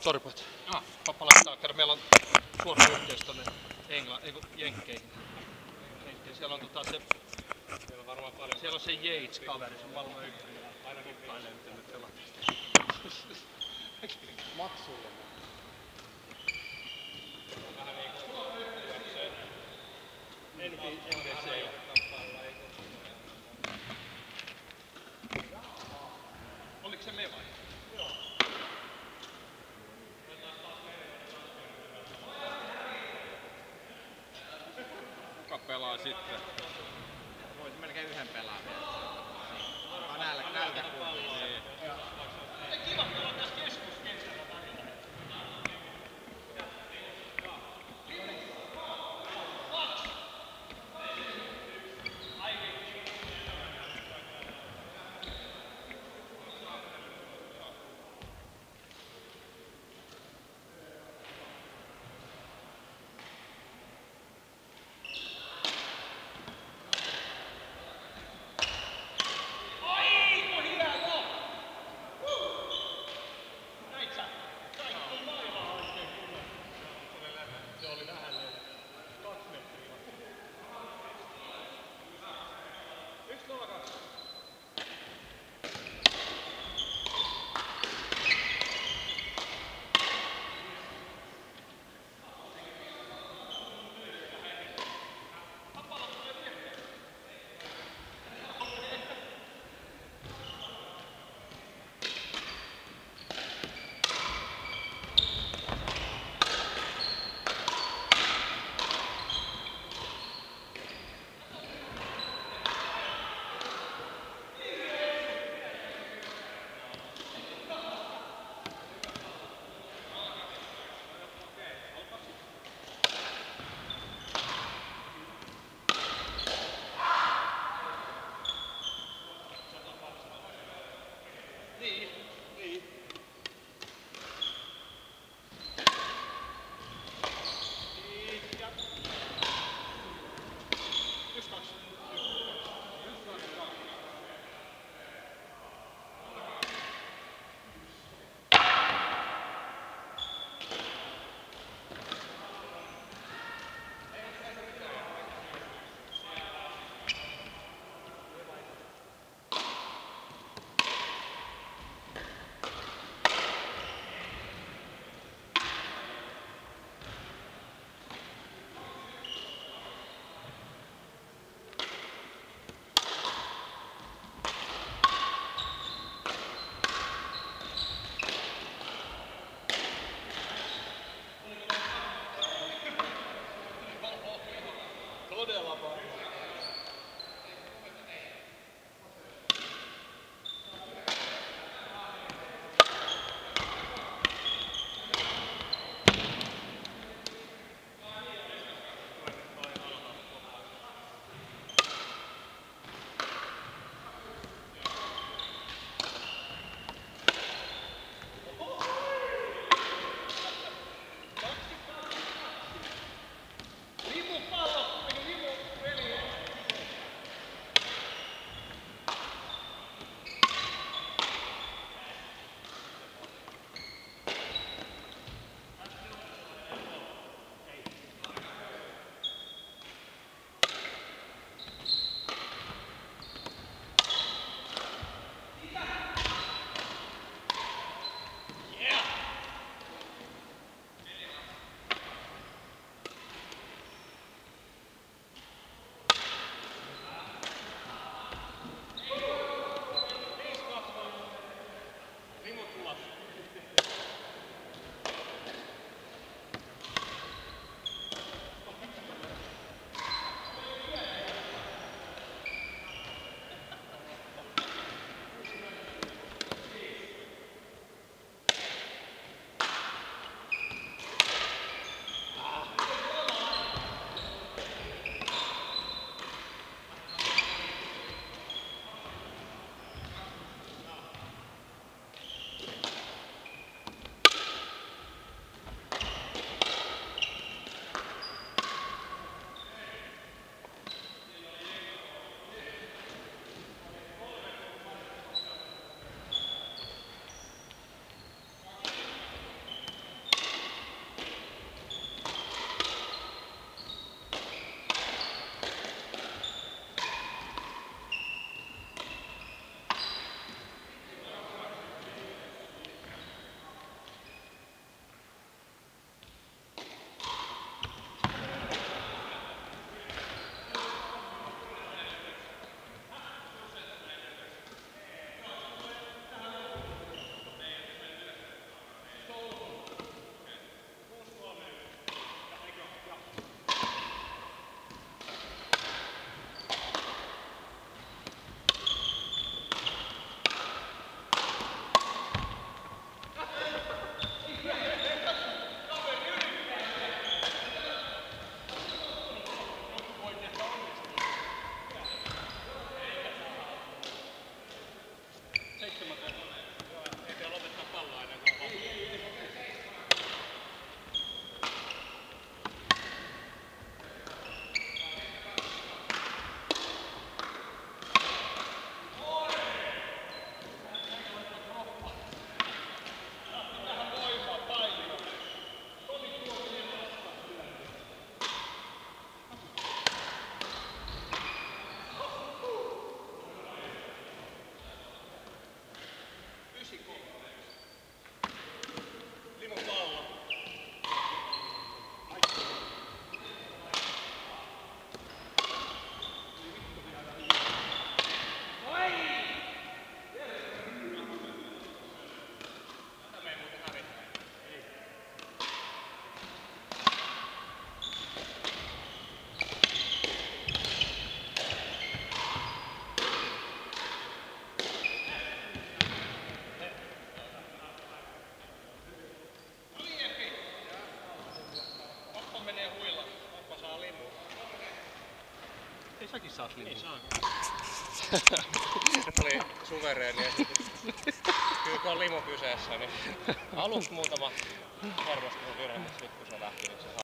Sori pojat. Pappa laittaa kerran. Meillä on suora yhteys tonne Jenkkeihin. Siellä on se... Siellä on varmaan paljon. Siellä on se Yates-kaveri, se on maailman ykkönen. Aina kukkailee nyt pelaajista. Maksulle. Vähän niinku NBC. Oliko se me vai? Joo. Kuka pelaa sitten? Voisi melkein yhden pelaa vielä. Onko nälkä kuvia? Niin. Kiva pelaa tässä keskuskentällä välillä. Säkin saat limu. Ei saa. Se oli suvereeni esitys. Kyllä kun on limu kyseessä, niin aluksi muutama hermostunut virhe, mutta sitten kun se lähti, niin se